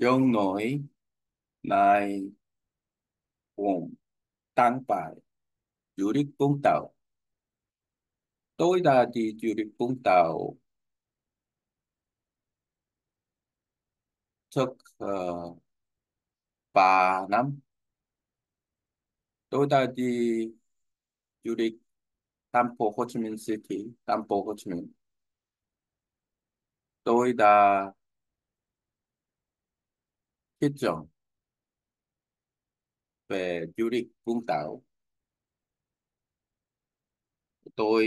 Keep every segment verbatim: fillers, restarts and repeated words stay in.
John nói lại vùng tăng bài du lịch Vũng Tàu. Tôi đã đi du lịch Vũng Tàu trước uh, ba năm. Tôi đã đi du lịch thành phố Hồ Chí Minh City, thành phố Hồ Chí Minh. Tôi đã thiết chọn về du lịch Vũng Tàu. Tôi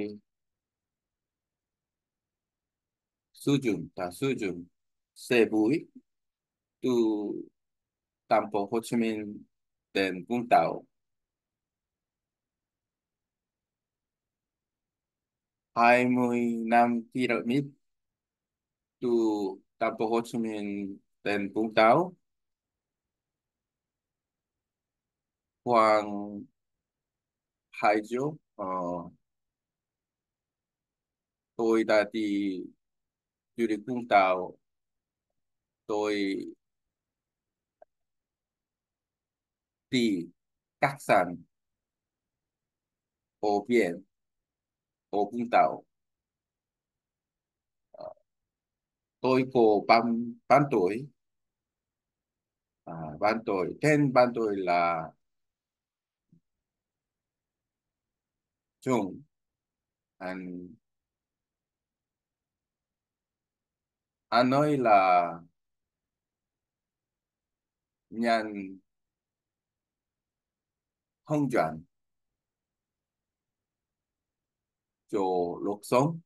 sử dụng đã sử dụng xe buýt từ thành phố Hồ Chí Minh đến Vũng Tàu hai mươi lăm ki lô mét từ thành phố Hồ Chí Minh đến Vũng Tàu khoảng hai giờ. Ờ, tôi đã đi du lịch Vũng Tàu. Tôi đi khách sạn ở biển ở Vũng Tàu. Ờ, tôi có ban ban tuổi, à, ban tuổi tên ban tuổi là Trung. anh anh nói là nhận hướng dẫn cho lối sống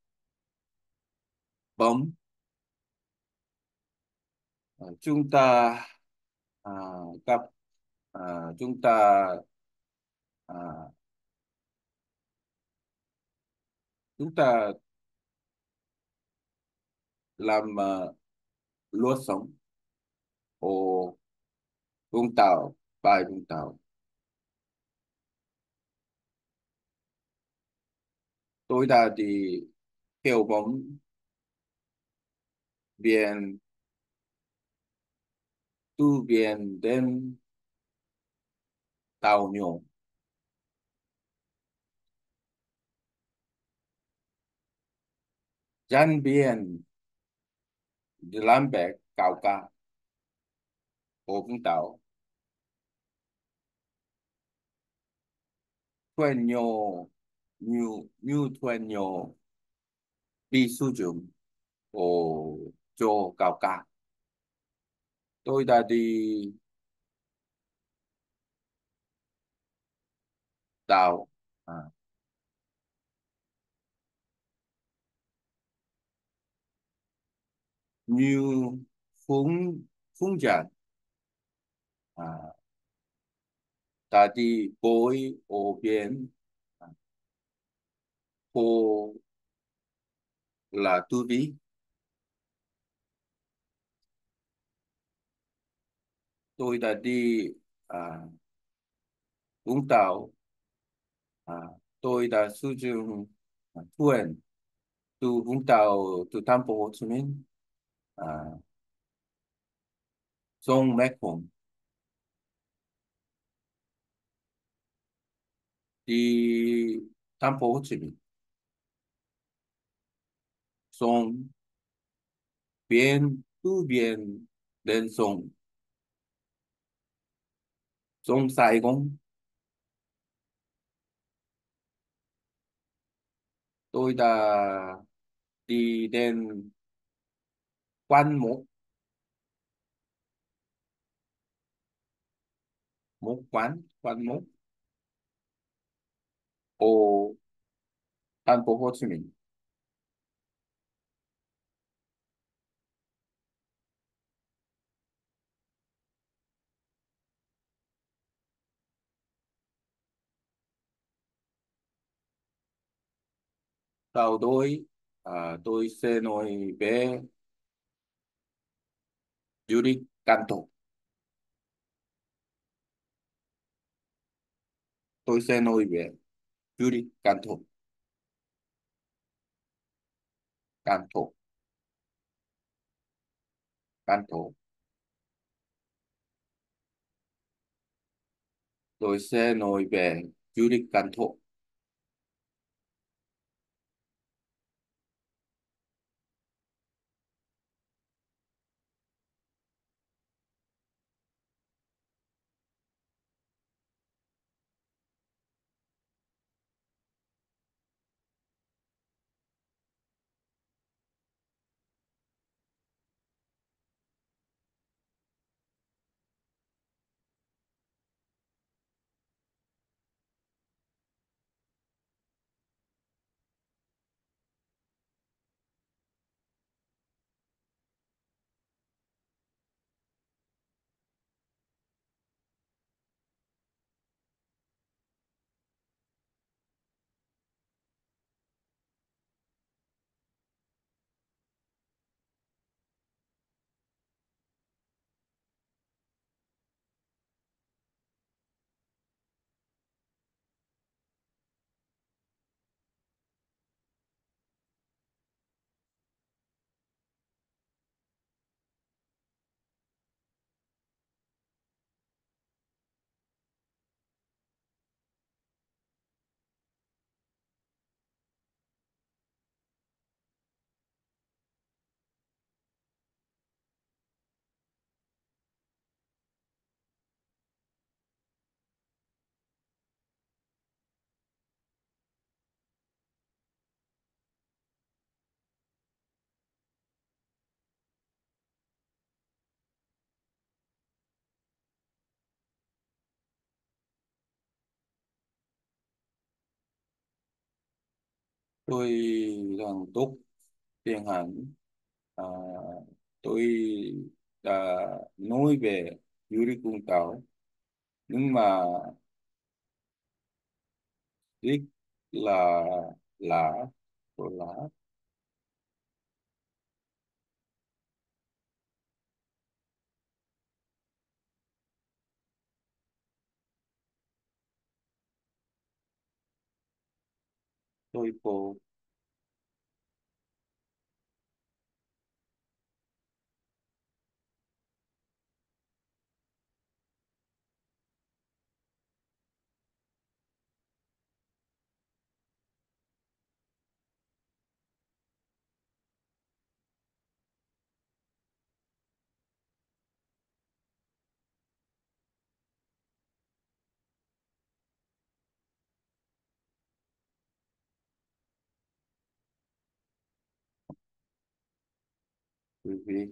bấm. Ờ, chúng ta à, gặp à, chúng ta à, chúng ta làm uh, lối sống ở Vũng Tàu, bãi Vũng Tàu. Tôi đã đi theo bóng biển từ biển đến tàu nhỏ, trên biển đi làm bè cào cá ở Vũng Tàu. Thuyền nhỏ như như thuyền nhỏ bị sử dụng ở chỗ cào cá. Tôi đã đi tàu, à, như phương phương tiện, à, đã đi bơi ở biển, à, hồ là tưví. Tôi đã đi à, Vũng Tàu. À, tôi đã sử dụng à, thuyền từ Vũng Tàu, từ thành phố Hồ Chí Minh, à, sông Mekong đi thành phố Hồ Chí Minh, sông biển từ biển đến sông sông Sài Gòn. Tôi đã đi đến quán một một quán quán một ở thành phố Hồ Chí Minh. Sau tôi à, tôi sẽ nói về du lịch Can Tho. Tôi sẽ nói về du lịch Can Tho. Can Tho, Can Tho. tôi sẽ nói về du lịch Cần Thơ. Tôi đang tốt tiếng Hàn. à, tôi đã nói về du lịch Vũng Tàu, nhưng mà rất là lạ của lạ. Tôi có quý vị.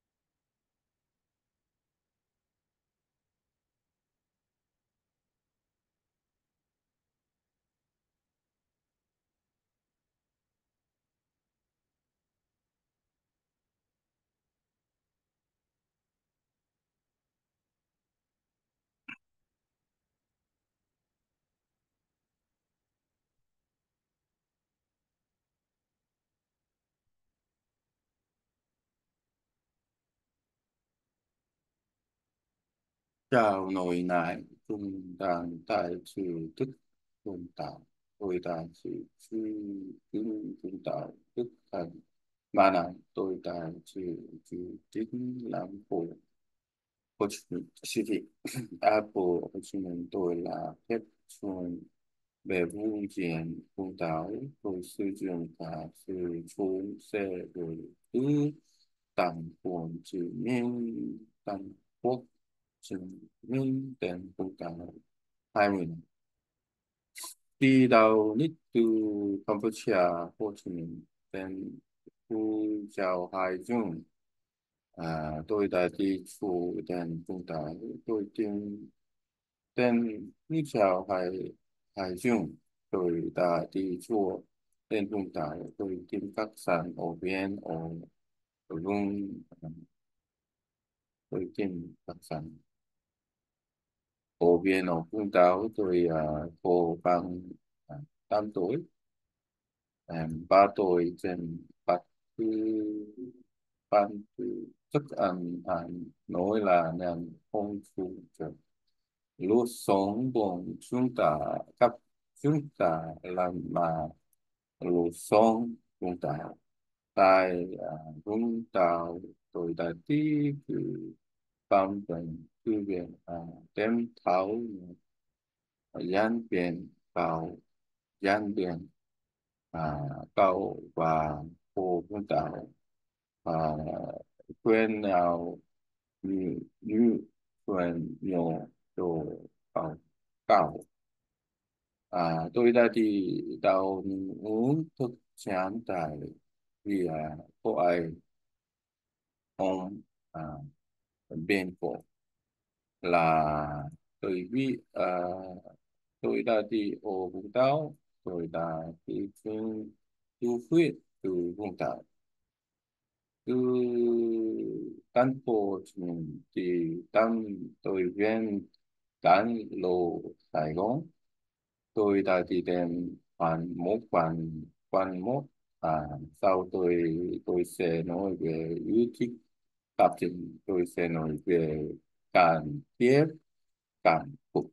Chào nội nại cùng đàn tại sự thức tồn tạo. Tôi đã sự suy tính tồn tạo thức thành mà này tôi đã sự chủ tính làm phổ Hồ Chí Minh City. Apple Hồ Chí Minh tôi là phép xuân về vùng diện vùng đảo. Tôi sử dụng cả sự trốn xe rồi thứ tặng nguồn chứng minh tặng quốc chứng minh tên vùng đảo hai mươi. Đi đầu nít từ Campuchia, Hồ Chí Minh tên Phú Giáo Hải Dương. À, tôi đã đi phủ tên vùng đảo. Tôi tìm tên Phú Giáo Hải Hải Dương. Tôi đã đi chùa tên vùng đảo. Tôi tìm các sản ở biển ở ở vùng. Tôi tìm các sản ở biển ở vùng đảo. Tôi à, có bằng à, tám tuổi. Em, ba tôi trên bắt cứ ban cứ thức ăn ăn nói là nên không phụ trợ lúc sống bọn chúng ta các chúng ta làm mà lúc sống chúng ta tại à, Vũng Tàu. Tôi đã đi cứ bám biển cứ biển à, đem tháo dán biển vào dán biển à, cầu và hồ Vũng Tàu à, quên nào như như quên nhiều đồ vào cầu à, tôi đã đi tàu uống thức chán tại vì à, cô ấy ông à, bên cổ là bởi vì à, tôi đã đi ở Vũng Tàu tôi đã đi trên du thuyết từ Vũng Tàu từ thành phố Hồ Chí Minh thì tam tôi ven cảng lộ Sài Gòn tôi đã đi đến quán một quán quán một à, sau tôi tôi sẽ nói về yêu thích tập trình tôi sẽ nói về cảm tiếp cảm xúc.